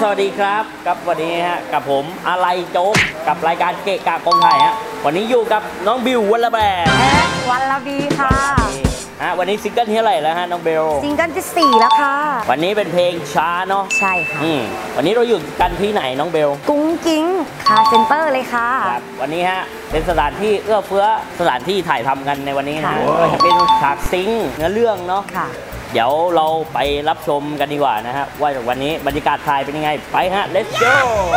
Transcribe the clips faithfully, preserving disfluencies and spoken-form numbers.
วัสดีครับกับวันนี้ฮะกับผมอะไรโจ๊กกับรายการเกะกะกองถ่ายฮะวันนี้อยู่กับน้องบิววัลละแบกวัลละบีค่ะฮะวันนี้ซิงเกิลที่เท่าไหร่แล้วฮะน้องเบลซิงเกิลที่สี่แล้วค่ะวันนี้เป็นเพลงช้าเนาะใช่ค่ะอืมวันนี้เราอยู่กันที่ไหนน้องเบลกุ้งกิ้งคาเซ็นเตอร์เลยค่ะครับวันนี้ฮะเป็นสถานที่เอื้อเฟื้อสถานที่ถ่ายทำกันในวันนี้นะก็จะเป็นฉากซิงเนื้อเรื่องเนาะค่ะเดี๋ยวเราไปรับชมกันดีกว่านะฮะว่าวันนี้บรรยากาศถ่ายเป็นยังไงไปฮะ let's go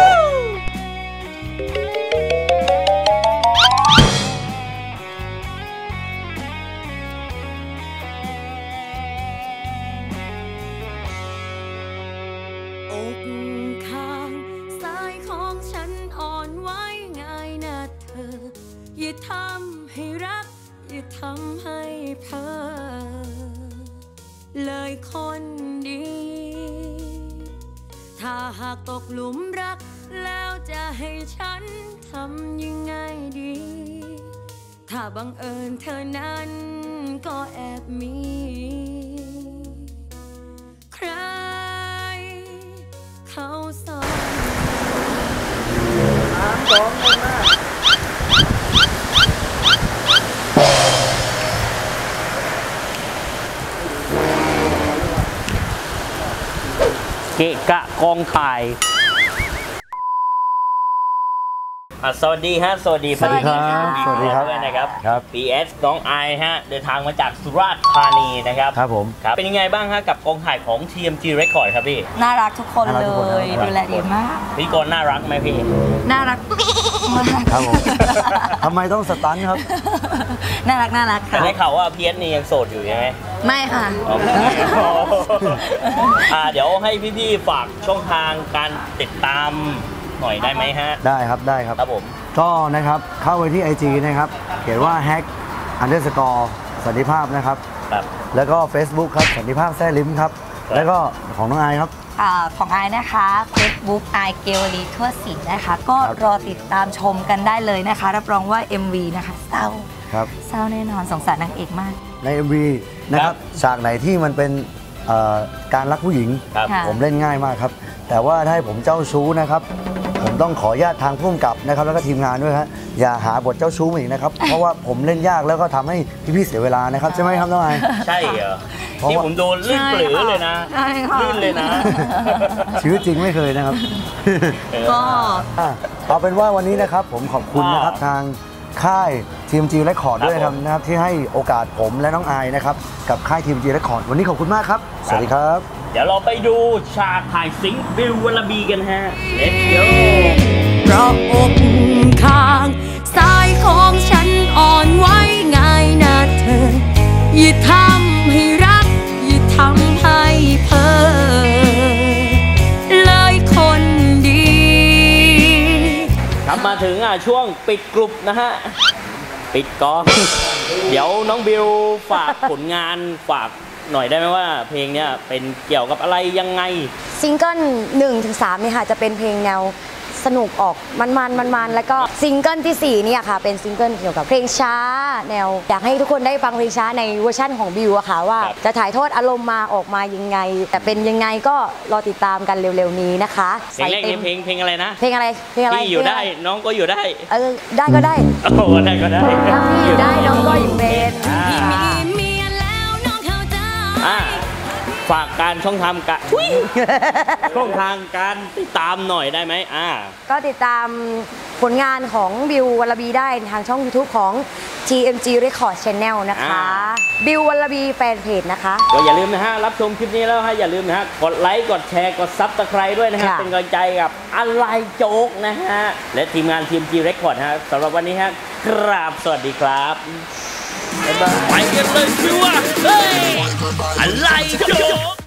อกข้างซ้ายของฉันอ่อนไหวง่ายนะเธออย่าทำให้รักอย่าทำให้เพ้อเลยคนดีถ้าหากตกหลุมรักแล้วจะให้ฉันทำยังไงดีถ้าบังเอิญเธอนั้นก็แอบมีใครเขาสอนสามสองหนึ่งมาเกะกะกองถ่ายสวัสดีฮะสวัสดีสวัสดีครับสวัสดีครับด้วยนะครับครับ พี เอส น้องไอฮะเดินทางมาจากสุราษฎร์ธานีนะครับครับผมครับเป็นยังไงบ้างฮะกับกองถ่ายของ ที เอ็ม จี Record ครับพี่น่ารักทุกคนเลยดูแลดีมากพี่กรน่ารักไหมพี่น่ารักมากครับผมทำไมต้องสตันครับน่ารักน่ารักค่ะแต่ได้ข่าวว่าพีเอสนี่ยังโสดอยู่ใช่ไหมไม่ค่ะอ่าเดี๋ยวให้พี่ๆฝากช่องทางการติดตามหน่อยได้ไหมฮะได้ครับได้ครับครับผมก็นะครับเข้าไปที่ ไอ จี นะครับเขียนว่า แฮก อันเดอร์สกอร์ สันติภาพนะครับครับแล้วก็ Facebook ครับสันติภาพแซ่ลิ้มครับแล้วก็ของน้องไอครับของไอนะคะ Facebook ไอเกลลีทั่วสีนะคะก็รอติดตามชมกันได้เลยนะคะรับรองว่า เอ็ม วี นะคะเศร้าครับเศร้าแน่นอนสงสารนางเอกมากใน เอ็ม วี นะครับฉากไหนที่มันเป็นการรักผู้หญิงผมเล่นง่ายมากครับแต่ว่าถ้าให้ผมเจ้าชู้นะครับผมต้องขออนุญาตทางผู้กำกับนะครับแล้วก็ทีมงานด้วยฮะอย่าหาบทเจ้าชู้มาอีกนะครับเพราะว่าผมเล่นยากแล้วก็ทำให้พี่ๆเสียเวลานะครับใช่ไหมครับน้องไอใช่เหรอที่ผมโดนลื่นปลือเลยนะลื่นเลยนะชีวิตจริงไม่เคยนะครับก็เอาเป็นว่าวันนี้นะครับผมขอบคุณนะครับทางค่าย ที เอ็ม จี Record ด้วยนะครับที่ให้โอกาสผมและน้องไอนะครับกับค่าย ที เอ็ม จี Record วันนี้ขอบคุณมากครับสวัสดีครับเดี๋ยวเราไปดูฉากถ่ายซิงค์บิววัลละบีกันฮะ Let's go เพราะอกข้างซ้ายของฉันอ่อนไหวง่ายนะเธออย่าทำให้รักอย่าทำให้เพ้อเลยคนดีครับมาถึงอ่ะช่วงปิดกลุ่มนะฮะปิดกองเดี๋ยวน้องบิวฝากผลงานฝากหน่อยได้ไหมว่าเพลงเนี้ยเป็นเกี่ยวกับอะไรยังไงซิงเกิลหนึ่งถึงสามนี่ค่ะจะเป็นเพลงแนวสนุกออกมันมันมันมันแล้วก็ซิงเกิลที่สี่เนี่ยค่ะเป็นซิงเกิลเกี่ยวกับเพลงช้าแนวอยากให้ทุกคนได้ฟังเพลงช้าในเวอร์ชั่นของบิวอะค่ะว่าจะถ่ายทอดอารมณ์มาออกมายังไงแต่เป็นยังไงก็รอติดตามกันเร็วๆนี้นะคะเพลงแรกเพลงเพลงอะไรนะเพลงอะไรเพลงอะไรพี่อยู่ได้น้องก็อยู่ได้เออได้ก็ได้โอ้ได้ก็ได้พี่อยู่ได้น้องก็อยู่เป็นฝากการช่องทางการช่องทางการติดตามหน่อยได้ไหมอ่าก็ติดตามผลงานของบิววัลละบีได้ทางช่อง ยูทูบ ของ ที เอ็ม จี Record Channel นะคะบิววัลละบีแฟนเพจนะคะก็อย่าลืมนะฮะรับชมคลิปนี้แล้วฮะอย่าลืมนะฮะกดไลค์กดแชร์กดซับสไครต์ด้วยนะฮะเป็นกำลังใจกับอะไรโจ๊กนะฮะและทีมงาน ที เอ็ม จี Record ฮะสำหรับวันนี้ฮะกราบสวัสดีครับไปกันเลยคือว่าเฮ้ยอะไรโจ๊ก